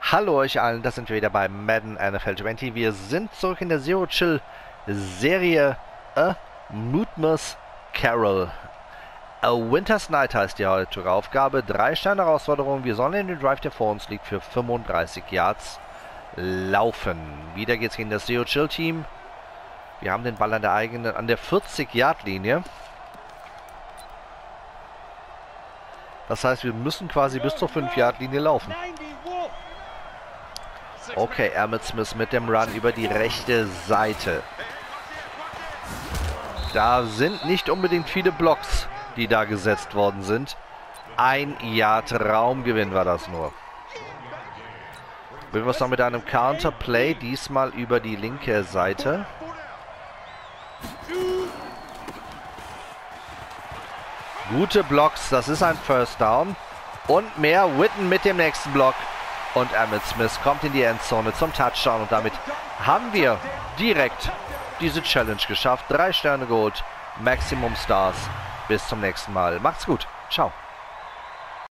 Hallo euch allen, das sind wir wieder bei Madden NFL 20. Wir sind zurück in der Zero Chill Serie A Mutmus Carol. A Winter's Night heißt die heutige Aufgabe. 3 Sterne Herausforderung. Wir sollen in den Drive, der vor uns liegt, für 35 Yards laufen. Wieder geht's gegen das Zero Chill Team. Wir haben den Ball an der 40-Yard-Linie. Das heißt, wir müssen quasi bis zur 5-Yard-Linie laufen. Okay, Emmitt Smith mit dem Run über die rechte Seite. Da sind nicht unbedingt viele Blocks, die da gesetzt worden sind. 1 Yard Raumgewinn war das nur. Wir noch mit einem Counterplay, diesmal über die linke Seite. Gute Blocks, das ist ein First Down. Und mehr, Witten mit dem nächsten Block. Und Emmitt Smith kommt in die Endzone zum Touchdown. Und damit haben wir direkt diese Challenge geschafft. 3 Sterne geholt, Maximum Stars. Bis zum nächsten Mal. Macht's gut. Ciao.